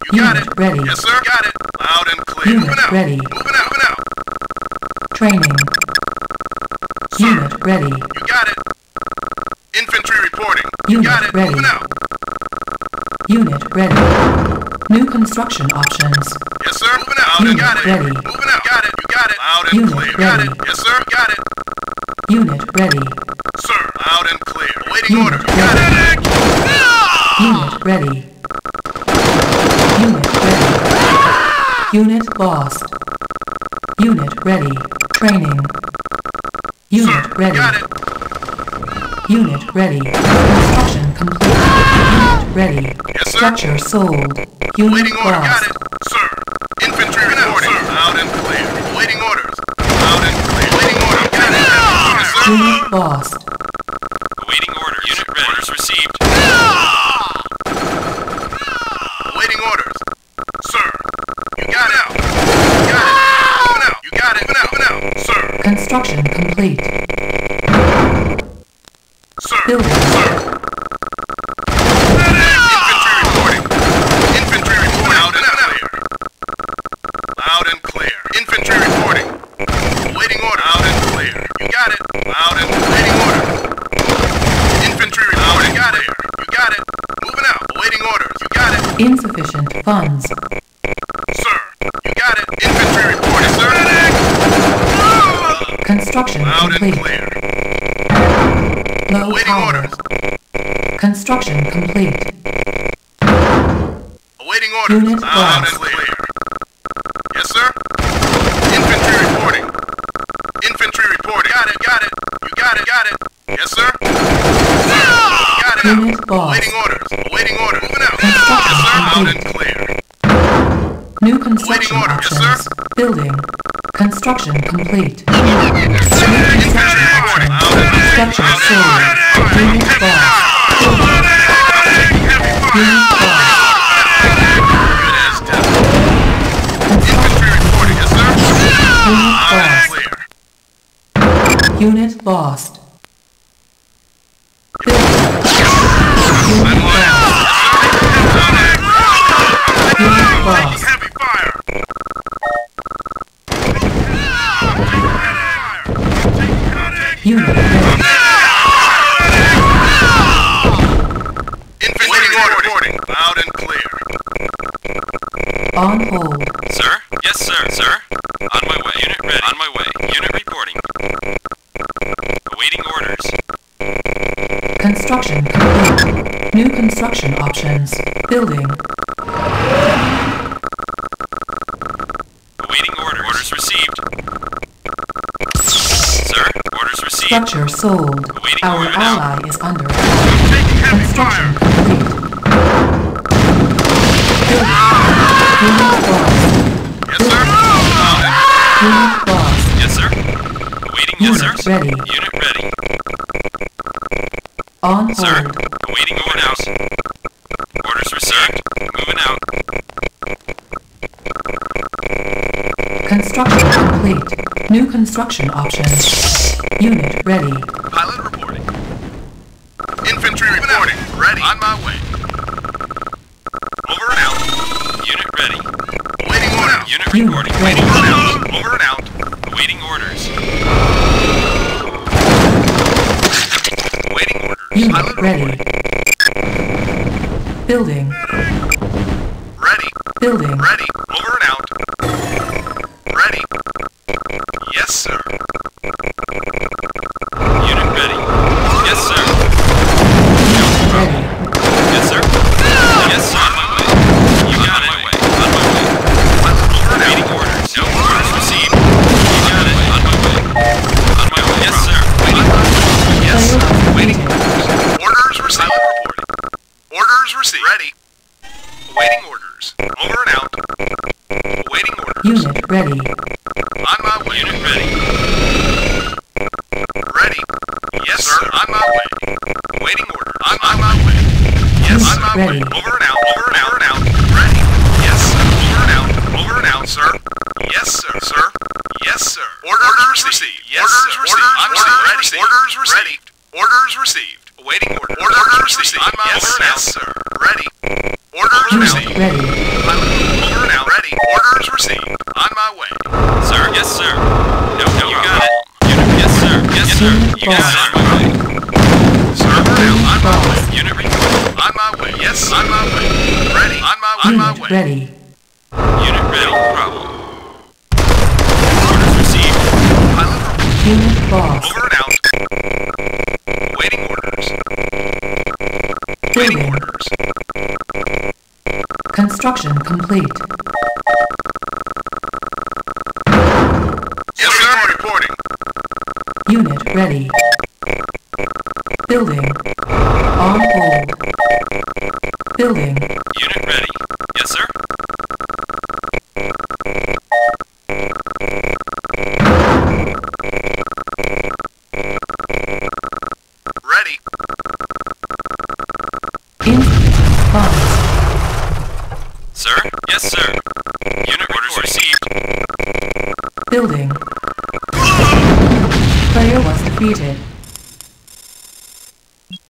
got it. Ready. Yes, sir. Got it. Loud and clear. Unit Moving out. ready. Moving out. Moving out. Training. Sir. Unit ready. You got it. Infantry reporting. Unit Got it. ready. Moving out. Unit ready. New construction options. Yes, sir. Moving out. Unit You got it. ready. Moving out. Got it. You got it. Loud and Unit clear. ready. Got it. Yes, sir. Got it. Unit ready. Sir. Loud and clear. Waiting Unit order. Got ready. it. Unit ready. Unit ready. Unit lost. Unit ready. Training. Unit Sir. ready. Got it. Unit ready. Construction complete. Unit ready. Yes, sir. Structure sold. Unit Waiting order. Got lost. it. Sir. Infantry reporting. Loud and clear. Waiting orders. Loud and clear. Waiting order. Got it. Yes, sir. Unit lost. Awaiting orders. Unit ready. Orders received. Waiting orders. Sir. You got it. You got it. Moving out. You got it. Moving out. Moving out. Sir. Construction complete. Sir. Building. Sir. Infantry reporting. Infantry reporting. Loud and clear. Loud and clear. Infantry reporting. Waiting order. Loud and clear. You got it. Loud and waiting order. Infantry reporting. Got it. You got it. Moving out. Waiting orders. You got it. Insufficient funds. Sir. You got it. Infantry reporting. Sir. Construction Loud and complete. clear. Low Waiting power. orders. Construction complete. Awaiting orders. Unit Loud lost. and clear. Yes, sir. Infantry reporting. Infantry reporting. Got it. Got it. You got it. Got it. Yes, sir. Got it. Unit lost. Awaiting orders. Awaiting orders. Moving out. Construction Yes, sir. Loud and complete. clear. New construction order, yes, options. sir. Building. Construction complete. Infantry reporting. Loud and clear. Structure sold. Unit lost. Unit lost. Good as death. Infantry reporting. Yes, sir. Unit Loud and lost. clear. Unit lost. Building. Unit lost. Unit lost. Heavy fire. Unit ready. Infantry reporting. Loud and clear. On hold. Sir? Yes, sir. Sir? On my way. Unit ready. On my way. Unit reporting. Awaiting orders. Construction complete. New construction options. Building. Awaiting orders. Orders received. Sir? Orders received. Structure sold. Awaiting Our order now. ally is under. Taking heavy Construction fire. complete. Building. Unit lost. Yes, sir. Loud and Unit lost. Yes, sir. Awaiting Unit orders. ready. Unit ready. On Sir? hold. Awaiting orders. Orders received. Moving out. Construction complete. New construction options. Unit ready. pilot reporting. Infantry reporting. Ready. On my way. Over and out. Unit ready. Waiting order. Unit Unit reporting. ready. Over and out. Over and out. Awaiting orders. Waiting orders. Unit Pilot ready. reporting. Building. Ready. Building. Ready. Over and out. Ready. Yes, sir. Unit ready. Yes, sir. Ready. Yes, sir. Yes, sir. On my way. You got it. On my way. Over and Awaiting out. orders. No orders received. You got it. On my way. On my way. Yes, sir. Waiting. Yes, sir. Player Waiting. defeated. Orders received. Pilot reporting. Orders received. Ready. Waiting orders. Over and out. Waiting orders. Unit ready. On my way. Unit ready. Ready. Yes, sir. On my way. Waiting order. On my way. Yes, Unit on my ready. way. Over and out. Over and out. Over and out. Ready. Yes, sir. Over and out. Over and out, sir. Yes, sir. Sir. Yes, sir. Orders received. Yes, orders sir. received. Orders received. Orders received. Ready. Orders received. Awaiting order. Orders received. On my way. Yes, sir. Ready. Orders Unit received. ready. Pilot Unit You got lost. it. On my way. Server down. On my way. Lost. Unit ready. On my way. Yes, on my way. Ready. On my Unit way. ready. Unit ready. No problem. Orders received. Pilot report. Unit lost. Over and out. Waiting orders. Waiting Building. orders. Construction complete. Yes, sir. Reporting. Unit ready. Building. On hold. Building. Unit ready. Yes, sir. Ready. Instant funds. Sir? Yes, sir. Unit orders received. Building. Player was defeated.